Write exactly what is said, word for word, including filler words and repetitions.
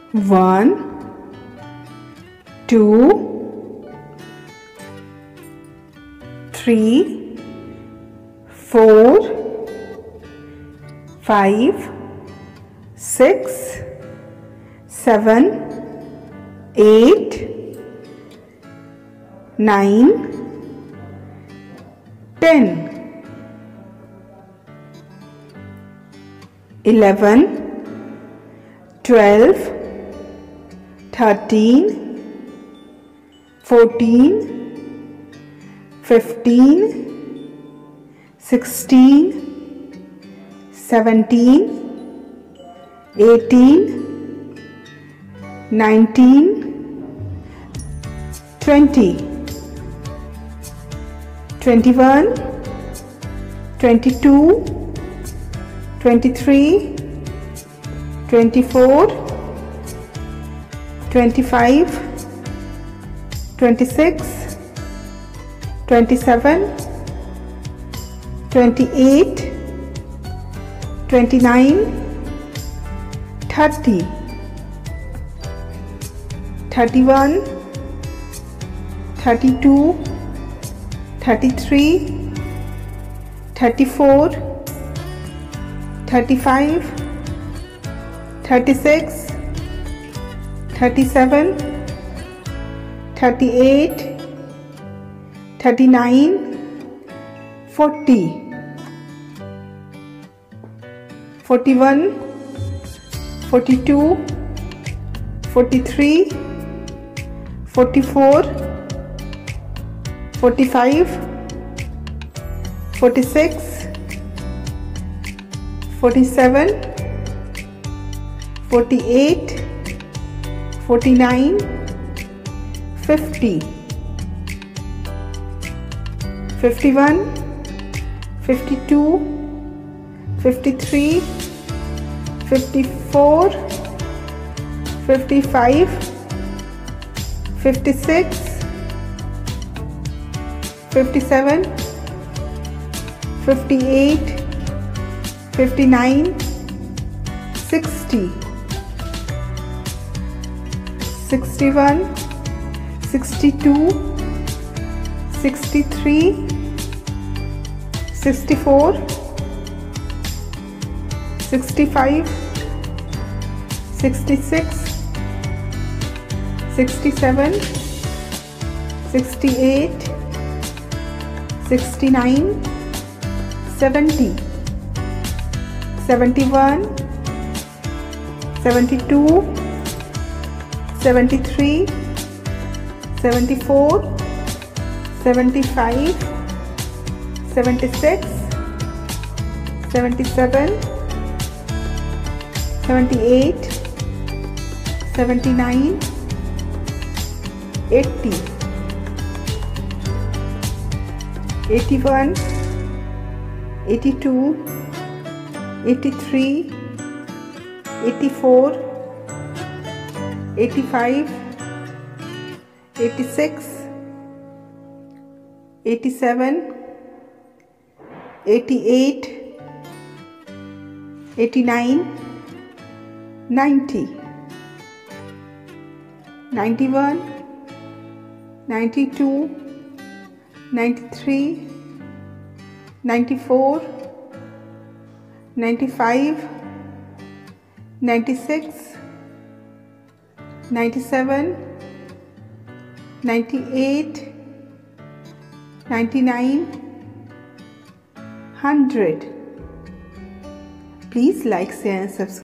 One, two, three, four, five, six, seven, eight, nine, ten, eleven, twelve, thirteen, fourteen, fifteen, sixteen, seventeen, eighteen, nineteen, twenty, twenty-one, twenty-two, twenty-three, twenty-four, twenty-five, twenty-six, twenty-seven, twenty-eight, twenty-nine, thirty, thirty-one, thirty-two, thirty-three, thirty-four, thirty-five, thirty-six, thirty-seven, thirty-eight, thirty-nine, forty, forty-one, forty-two, forty-three, forty-four, forty-five, forty-six, forty-seven, forty-eight, forty-nine, fifty, fifty-one, fifty-two, fifty-three, fifty-four, fifty-five, fifty-six, fifty-seven, fifty-eight, fifty-nine, sixty, sixty-one, sixty-two, sixty-three, sixty-four, sixty-five, sixty-six, sixty-seven, sixty-eight, sixty-nine, seventy, seventy-one, seventy-two, seventy-three, seventy-four, seventy-five, seventy-six, seventy-seven, seventy-eight, seventy-nine, eighty, eighty-one, eighty-two, eighty-three, eighty-four, eighty-five, eighty-six, eighty-seven, eighty-eight, eighty-nine, ninety, ninety-one, ninety-two, ninety-three, ninety-four, ninety-five, ninety-six, ninety-seven, ninety-eight, ninety-nine, one hundred. Please like, share and subscribe.